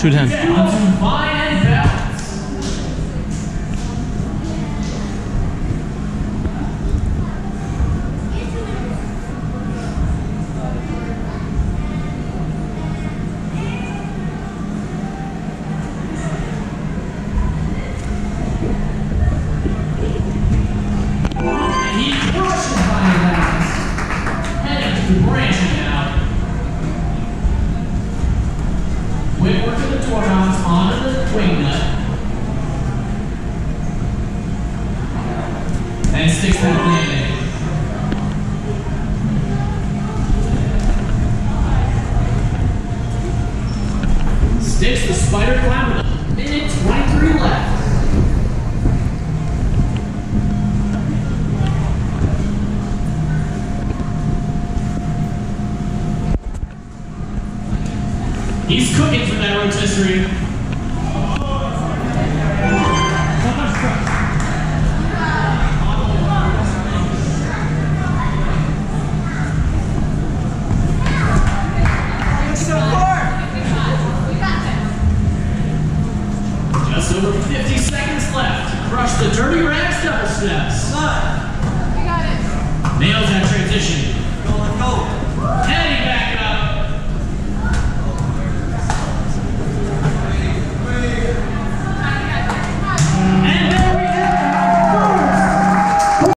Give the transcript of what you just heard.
210. Onto fine and balance. And he crushes fine and balance. Heading to the branching out. Quick work of the door mounts onto the wing nut. And sticks that landing. Sticks the spider climb with a minute 23 left. He's cooking for that rotisserie. Just over 50 seconds left. Crush the dirty rags double steps. You got it. Nails that transition. Go, let's go. Heading back.